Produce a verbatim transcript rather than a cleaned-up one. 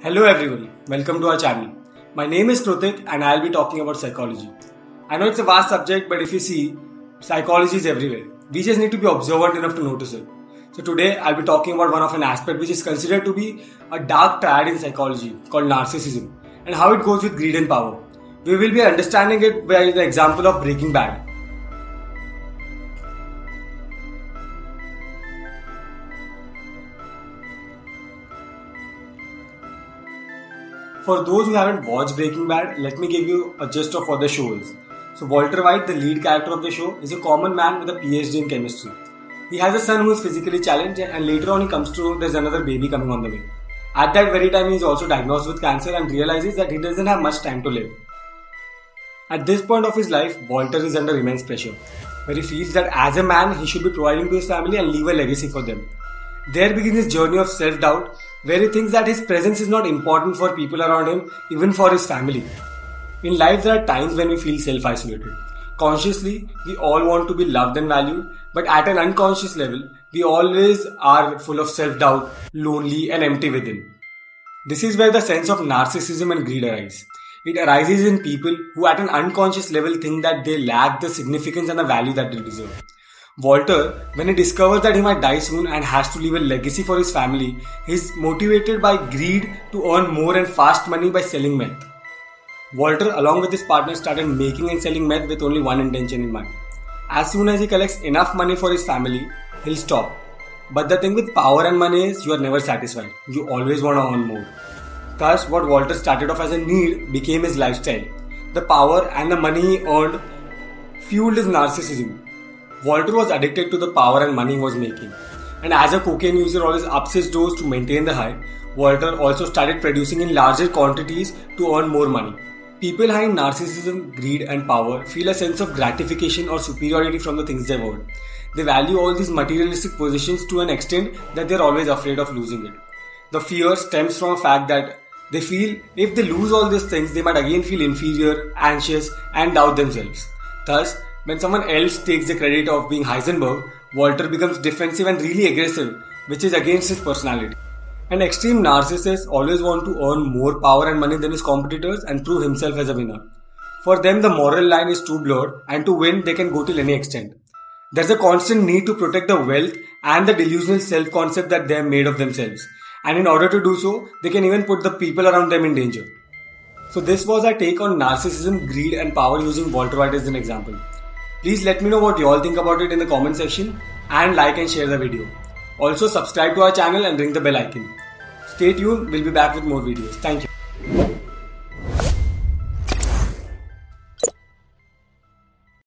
Hello everyone, welcome to our channel. My name is Krutik and I'll be talking about psychology. I know it's a vast subject, but if you see, psychology is everywhere. We just need to be observant enough to notice it. So today I'll be talking about one of an aspect which is considered to be a dark triad in psychology called narcissism and how it goes with greed and power. We will be understanding it by the example of Breaking Bad. For those who haven't watched Breaking Bad, let me give you a gist of what the show is. So Walter White, the lead character of the show, is a common man with a PhD in chemistry. He has a son who is physically challenged and later on he comes to know there's another baby coming on the way. At that very time he is also diagnosed with cancer and realizes that he doesn't have much time to live. At this point of his life, Walter is under immense pressure, where he feels that as a man he should be providing to his family and leave a legacy for them. There begins his journey of self-doubt, where he thinks that his presence is not important for people around him, even for his family. In life, there are times when we feel self-isolated. Consciously, we all want to be loved and valued, but at an unconscious level, we always are full of self-doubt, lonely and empty within. This is where the sense of narcissism and greed arise. It arises in people who at an unconscious level think that they lack the significance and the value that they deserve. Walter, when he discovers that he might die soon and has to leave a legacy for his family, he is motivated by greed to earn more and fast money by selling meth. Walter, along with his partner, started making and selling meth with only one intention in mind. As soon as he collects enough money for his family, he'll stop. But the thing with power and money is you are never satisfied. You always want to earn more. Thus, what Walter started off as a need became his lifestyle. The power and the money he earned fueled his narcissism. Walter was addicted to the power and money he was making. And as a cocaine user always ups his dose to maintain the high, Walter also started producing in larger quantities to earn more money. People high in narcissism, greed and power feel a sense of gratification or superiority from the things they've earned. They value all these materialistic possessions to an extent that they're always afraid of losing it. The fear stems from the fact that they feel if they lose all these things, they might again feel inferior, anxious and doubt themselves. Thus, when someone else takes the credit of being Heisenberg, Walter becomes defensive and really aggressive, which is against his personality. An extreme narcissist always wants to earn more power and money than his competitors and prove himself as a winner. For them, the moral line is too blurred, and to win, they can go till any extent. There's a constant need to protect the wealth and the delusional self-concept that they have made of themselves. And in order to do so, they can even put the people around them in danger. So this was our take on narcissism, greed and power using Walter White as an example. Please let me know what you all think about it in the comment section and like and share the video. Also subscribe to our channel and ring the bell icon. Stay tuned, we'll be back with more videos. Thank you.